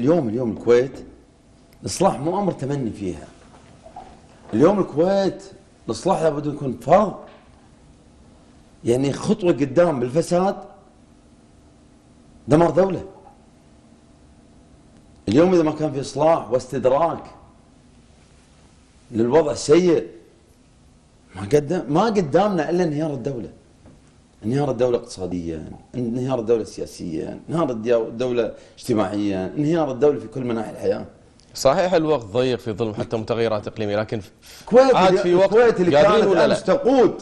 اليوم الكويت الإصلاح مو أمر تمني فيها. اليوم الكويت الإصلاح لابد يكون فرض، يعني خطوة قدام بالفساد دمار دولة. اليوم إذا ما كان في إصلاح واستدراك للوضع السيء ما قدامنا إلا انهيار الدولة، انهيار الدولة اقتصاديا، انهيار الدولة سياسيا، انهيار الدولة اجتماعيا، انهيار الدولة في كل مناحي الحياة. صحيح الوقت ضيق في ظل حتى متغيرات إقليمية، لكن الكويت اللي كانت أمس تقود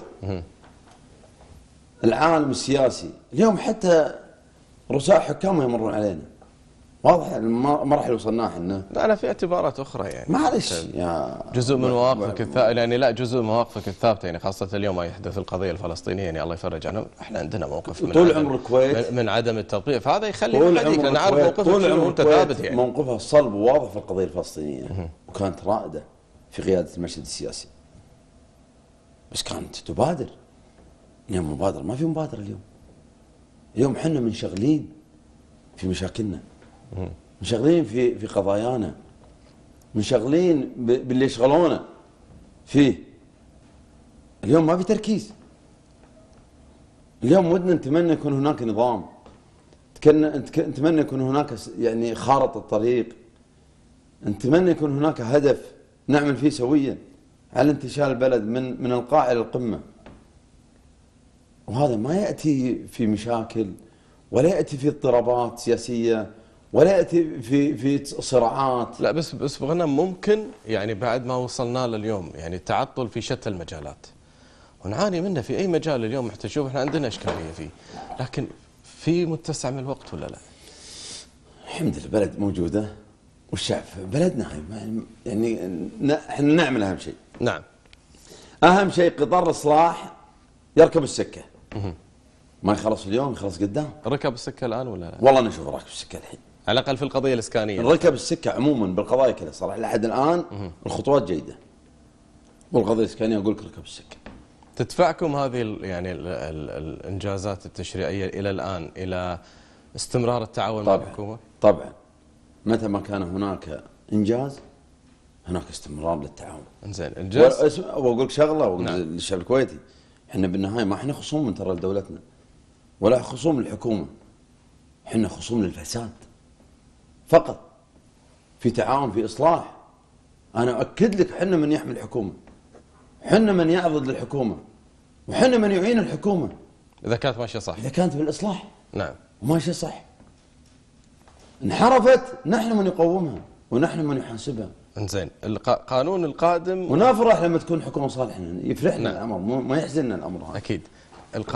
العالم السياسي اليوم حتى رؤساء حكام يمرون علينا. واضح المراحل وصلناها احنا. لا في اعتبارات اخرى يعني معلش يا جزء من مواقفك الثابته، يعني لا جزء من مواقفك الثابته، يعني خاصه اليوم ما يحدث القضيه الفلسطينيه، يعني الله يفرج عنهم. احنا عندنا موقف من طول عمر الكويت من عدم التطبيع، فهذا يخلي نحن نعرف موقفك شنو وانت ثابت. يعني موقفها الصلب وواضح في القضيه الفلسطينيه، وكانت رائده في قياده المشهد السياسي، بس كانت تبادر. اليوم مبادره ما في مبادره. اليوم احنا منشغلين في مشاكلنا، منشغلين في قضايانا، منشغلين باللي يشغلونا فيه. اليوم ما في تركيز. اليوم ودنا نتمنى يكون هناك نظام، نتمنى يكون هناك يعني خارطة الطريق، نتمنى يكون هناك هدف نعمل فيه سويا على انتشال البلد من القاع إلى القمة. وهذا ما يأتي في مشاكل، ولا يأتي في اضطرابات سياسية، ولا يأتي في صراعات. لا بس بغنم ممكن يعني بعد ما وصلنا لليوم يعني التعطل في شتى المجالات، ونعاني منه في أي مجال اليوم. حتى شوف احنا عندنا إشكالية فيه، لكن في متسع من الوقت ولا لا؟ الحمد لله البلد موجودة والشعب بلدنا، يعني احنا نعمل أهم شيء. نعم. أهم شيء قطار الإصلاح يركب السكة. ما يخلص اليوم يخلص قدام. ركب السكة الآن ولا لا؟ والله نشوف راكب السكة الحين، على الأقل في القضية الإسكانية. ركب السكة عموما بالقضايا كلها صراحة لحد الآن الخطوات جيدة، والقضية الإسكانية أقول لك ركب السكة. تدفعكم هذه يعني الإنجازات التشريعية إلى الآن إلى استمرار التعاون مع الحكومة؟ طبعا متى ما كان هناك إنجاز هناك استمرار للتعاون. انزين إنجاز. وأقول لك شغلة وأقول للشعب الكويتي، احنا بالنهاية ما احنا خصوم من ترى لدولتنا ولا خصوم للحكومة، احنا خصوم للفساد فقط. في تعاون في إصلاح. أنا أؤكد لك احنا من يحمي الحكومة، احنا من يعضد للحكومة، وحنا من يعين الحكومة إذا كانت ماشية صح، إذا كانت بالإصلاح. نعم. وماشية صح انحرفت نحن من يقومها ونحن من يحاسبها. انزين القانون القادم، ونفرح لما تكون حكومة صالحة، يفرحنا. نعم. الأمر ما يحزننا الأمر هذا. أكيد.